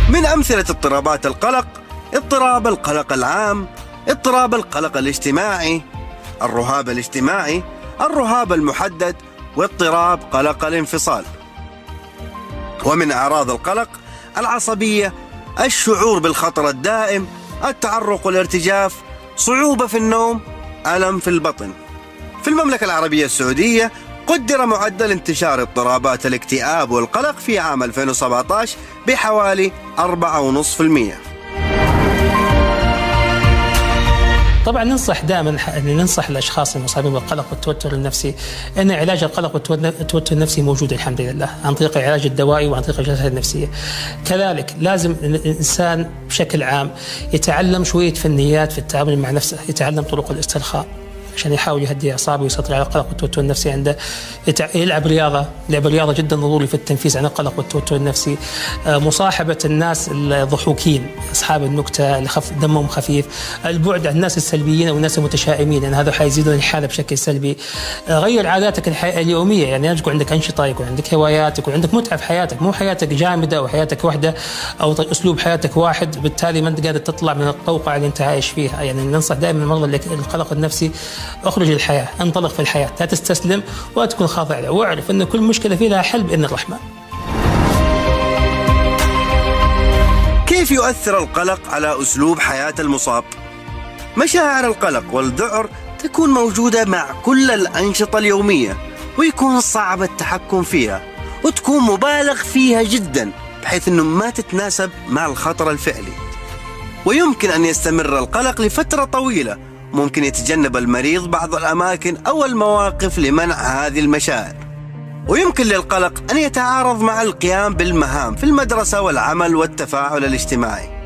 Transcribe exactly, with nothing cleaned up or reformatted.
من أمثلة اضطرابات القلق: اضطراب القلق العام، اضطراب القلق الاجتماعي، الرهاب الاجتماعي، الرهاب المحدد، واضطراب قلق الانفصال. ومن أعراض القلق: العصبية، الشعور بالخطر الدائم، التعرق والارتجاف، صعوبة في النوم، ألم في البطن. في المملكة العربية السعودية قدر معدل انتشار اضطرابات الاكتئاب والقلق في عام ألفين وسبعة عشر بحوالي أربعة فاصلة خمسة بالمئة. طبعا ننصح دائما ننصح الاشخاص المصابين بالقلق والتوتر النفسي ان علاج القلق والتوتر النفسي موجود الحمد لله عن طريق العلاج الدوائي وعن طريق الجلسات النفسيه. كذلك لازم الانسان بشكل عام يتعلم شويه فنيات في التعامل مع نفسه، يتعلم طرق الاسترخاء عشان يحاول يهدي اعصابه ويسيطر على القلق والتوتر النفسي عنده. يلعب رياضه، لعب الرياضه جدا ضروري في التنفيس عن القلق والتوتر النفسي. مصاحبه الناس الضحوكين، اصحاب النكته اللي خف دمهم خفيف، البعد عن الناس السلبيين او الناس المتشائمين لان هذا حيزيدون الحاله بشكل سلبي. غير عاداتك اليوميه، يعني يكون عندك انشطه، يكون عندك هوايات، يكون عندك متعه في حياتك، مو حياتك جامده او حياتك واحده او اسلوب حياتك واحد، بالتالي ما انت قادر تطلع من القوقعه اللي انت عايش فيها. يعني ننصح دائما مرضى القلق النفسي: اخرج للحياة، انطلق في الحياة، لا تستسلم ولا تكون خاضع له، واعرف أن كل مشكلة فيه لها حل بإذن الرحمن. كيف يؤثر القلق على أسلوب حياة المصاب؟ مشاعر القلق والذعر تكون موجودة مع كل الأنشطة اليومية، ويكون صعب التحكم فيها، وتكون مبالغ فيها جدا بحيث أنه ما تتناسب مع الخطر الفعلي. ويمكن أن يستمر القلق لفترة طويلة، ممكن يتجنب المريض بعض الأماكن أو المواقف لمنع هذه المشاعر. ويمكن للقلق أن يتعارض مع القيام بالمهام في المدرسة والعمل والتفاعل الاجتماعي.